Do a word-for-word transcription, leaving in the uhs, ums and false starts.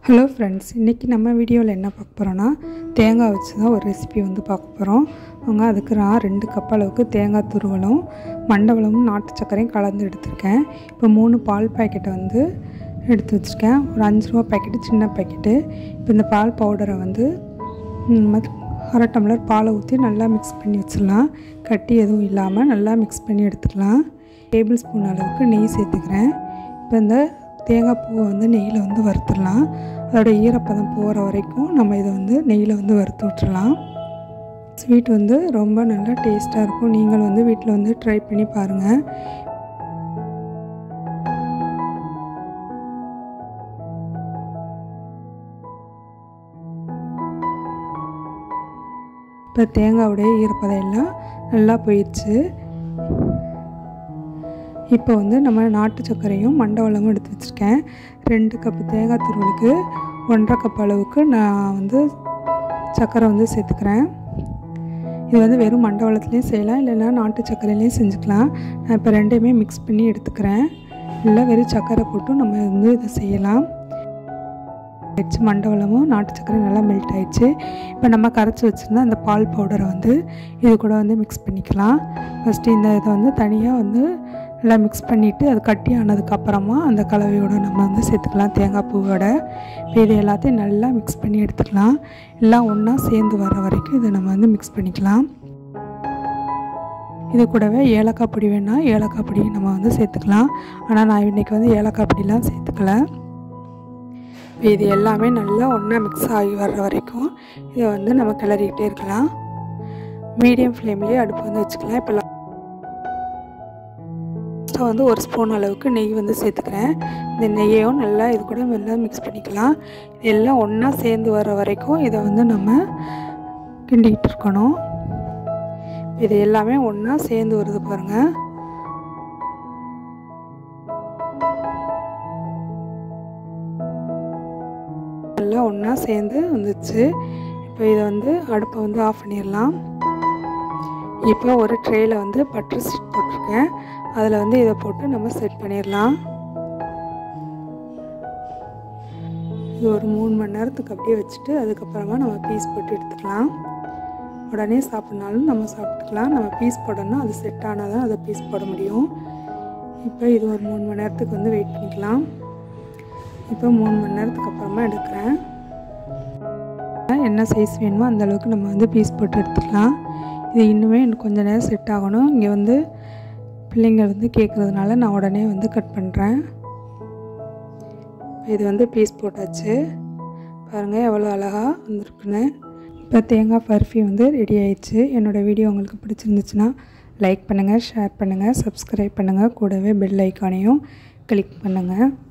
Hello friends, இன்றைக்கி நம்ம வீடியோவில் என்ன பார்க்க போகிறோன்னா தேங்காய் வச்சு தான் ஒரு ரெசிபி வந்து பார்க்க போகிறோம். அவங்க அதுக்கு நான் ரெண்டு கப் அளவுக்கு தேங்காய் துருவலும் மண்டவளமும் நாட்டு சர்க்கரையும் கலந்து எடுத்திருக்கேன். இப்போ மூணு பால் பாக்கெட்டை வந்து எடுத்து வச்சுருக்கேன். ஒரு அஞ்சு ரூபா பாக்கெட்டு, சின்ன பாக்கெட்டு. இப்போ இந்த பால் பவுடரை வந்து அரை டம்ளர் பாலை ஊற்றி நல்லா மிக்ஸ் பண்ணி வச்சிடலாம். கட்டி எதுவும் இல்லாமல் நல்லா மிக்ஸ் பண்ணி எடுத்துக்கலாம். டேபிள் ஸ்பூன் அளவுக்கு நெய் சேர்த்துக்கிறேன். இப்போ இந்த தேங்காய் பூவை வந்து நெய்யில் வந்து வறுத்துடலாம். அதோட ஈரப்பதம் போகிற வரைக்கும் நம்ம இதை வந்து நெய்யில் வந்து வறுத்து விட்டுறலாம். ஸ்வீட் வந்து ரொம்ப நல்லா டேஸ்ட்டாக இருக்கும். நீங்கள் வந்து வீட்டில் வந்து ட்ரை பண்ணி பாருங்கள். இப்போ தேங்காயோடைய ஈரப்பதம் எல்லாம் நல்லா போயிடுச்சு. இப்போ வந்து நம்ம நாட்டு சர்க்கரையும் மண்டவளமும் எடுத்து வச்சுருக்கேன். ரெண்டு கப்பு தேங்காய் துருவலுக்கு ஒன்றரை கப் அளவுக்கு நான் வந்து சர்க்கரை வந்து சேர்த்துக்கிறேன். இது வந்து வெறும் மண்டவளத்துலேயும் செய்யலாம், இல்லைன்னா நாட்டு சர்க்கரையிலையும் செஞ்சுக்கலாம். நான் இப்போ ரெண்டையுமே மிக்ஸ் பண்ணி எடுத்துக்கிறேன். இல்லை வெறும் சர்க்கரை போட்டு நம்ம வந்து இதை செய்யலாம். வச்சு மண்டவளமும் நாட்டு சர்க்கரை நல்லா மெல்ட் ஆகிடுச்சு. இப்போ நம்ம கரைச்சி வச்சுருந்தா அந்த பால் பவுடரை வந்து இது கூட வந்து மிக்ஸ் பண்ணிக்கலாம். ஃபஸ்ட்டு இந்த இதை வந்து தனியாக வந்து நல்லா மிக்ஸ் பண்ணிவிட்டு அது கட்டி ஆனதுக்கப்புறமா அந்த கலவையோடு நம்ம வந்து சேர்த்துக்கலாம், தேங்காய் பூவோட. இப்போ இது எல்லாத்தையும் நல்லா மிக்ஸ் பண்ணி எடுத்துக்கலாம். எல்லாம் ஒன்றா சேர்ந்து வர வரைக்கும் இதை நம்ம வந்து மிக்ஸ் பண்ணிக்கலாம். இது கூடவே ஏலக்காய் பொடி வேணால் ஏலக்காய் பொடி நம்ம வந்து சேர்த்துக்கலாம். ஆனால் நான் இன்றைக்கி வந்து ஏலக்காய் பொடிலாம் சேர்த்துக்கல. இப்போ இது எல்லாமே நல்லா ஒன்றா மிக்ஸ் ஆகி வர்ற வரைக்கும் இதை வந்து நம்ம கிளறிக்கிட்டே இருக்கலாம். மீடியம் ஃப்ளேம்லேயே அடுப்பு வந்து வச்சுக்கலாம். இப்போ வந்து ஒரு ஸ்பூன் அளவுக்கு நெய் வந்து சேர்த்துக்கிறேன். இந்த நெய்யையும் நல்லா இது கூட நல்லா மிக்ஸ் பண்ணிக்கலாம். இது எல்லாம் ஒன்றா சேர்ந்து வர வரைக்கும் இதை வந்து நம்ம கிண்டிக்கிட்டு இருக்கணும். இது எல்லாமே ஒன்றா சேர்ந்து வருது பாருங்கள். எல்லாம் ஒன்றா சேர்ந்து வந்துச்சு. இப்போ இதை வந்து அடுப்பை வந்து ஆஃப் பண்ணிடலாம். இப்போ ஒரு ட்ரேயில் வந்து பட்டர் சீட் போட்டிருக்கேன். அதில் வந்து இதை போட்டு நம்ம செட் பண்ணிடலாம். இது ஒரு மூணு மணி நேரத்துக்கு அப்படியே வச்சுட்டு அதுக்கப்புறமா நம்ம பீஸ் போட்டு எடுத்துக்கலாம். உடனே சாப்பிட்னாலும் நம்ம சாப்பிட்டுக்கலாம். நம்ம பீஸ் போடணும், அது செட் ஆனால் தான் அதை பீஸ் போட முடியும். இப்போ இது ஒரு மூணு மணி நேரத்துக்கு வந்து வெயிட் பண்ணிக்கலாம். இப்போ மூணு மணி நேரத்துக்கு அப்புறமா எடுக்கிறேன். என்ன சைஸ் வேணுமோ அந்த அளவுக்கு நம்ம வந்து பீஸ் போட்டு எடுத்துக்கலாம். இது இன்னுமே இன்னும் கொஞ்சம் நேரம் செட் ஆகணும். இங்கே வந்து பிள்ளைங்க வந்து கேட்குறதுனால நான் உடனே வந்து கட் பண்ணுறேன். இது வந்து பீஸ் போட்டாச்சு. பாருங்கள் எவ்வளோ அழகாக வந்துருக்குன்னு. இப்போ தேங்காய் பர்ஃபி வந்து ரெடி ஆயிடுச்சு. என்னோடய வீடியோ உங்களுக்கு பிடிச்சிருந்துச்சுன்னா லைக் பண்ணுங்கள், ஷேர் பண்ணுங்கள், சப்ஸ்கிரைப் பண்ணுங்கள். கூடவே பெல் ஐக்கானையும் கிளிக் பண்ணுங்கள்.